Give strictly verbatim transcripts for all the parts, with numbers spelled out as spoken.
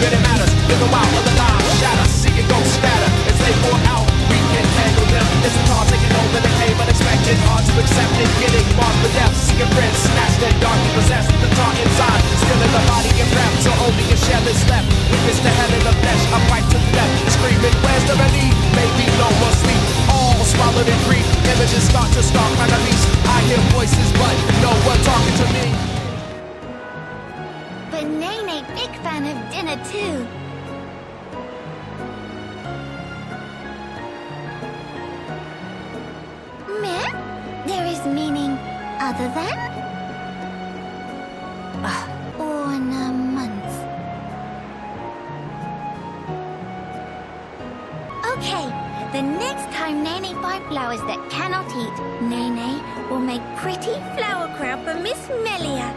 Many matters, live a while, other lives shatter. See it go scatter as they pour out. We can handle them. It's a car taking over the cave, unexpected, hard to accept it. Getting marked for death, seeking friends, snatched and darkly possessed. The tar inside, still in the body and breath. So only a shell is left. Witness the hell in the flesh, a fight to the death. Screaming, where's the relief? Maybe no more sleep. All swallowed in grief. Images start to stalk my beast. I hear voices, but no one talking to me. But Nene, big fan of dinner too. Meh? There is meaning other than? Ah, ornaments. Okay, the next time Nene finds flowers that cannot eat, Nene will make pretty flower crown for Miss Melia.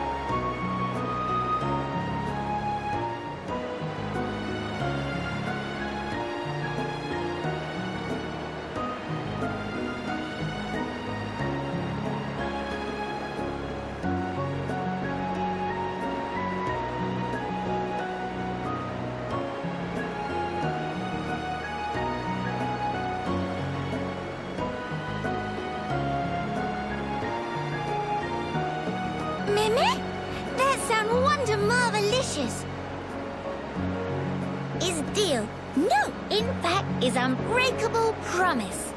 Meme? That sound wonder marvelicious. Is deal? No, in fact, is unbreakable promise.